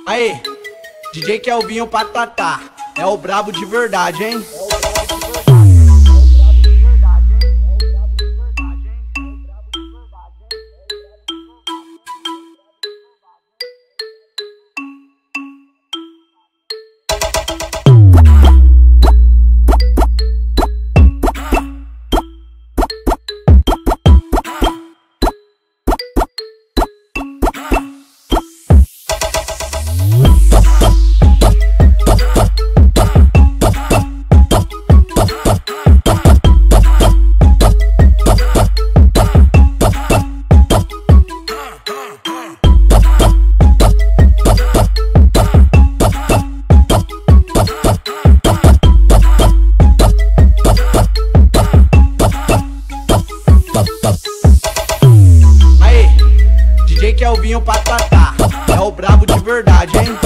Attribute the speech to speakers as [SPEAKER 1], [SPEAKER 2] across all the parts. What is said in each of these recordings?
[SPEAKER 1] Aí, DJ Kelvinho Patatá, é o brabo de verdade, hein? Aí, DJ Kelvinho Patatá, é o brabo de verdade, hein?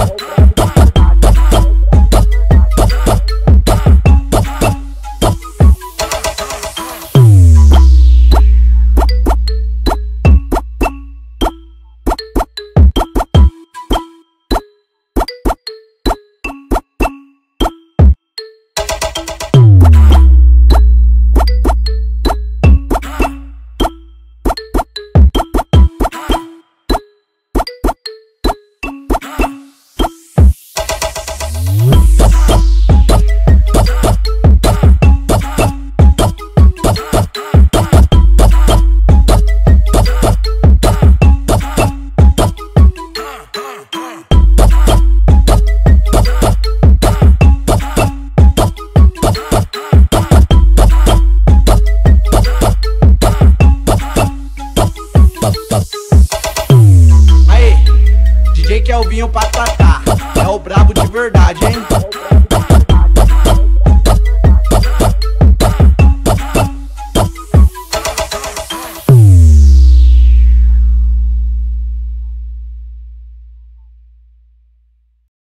[SPEAKER 1] Aí, DJ Kelvinho Patatá, é o brabo de verdade, hein?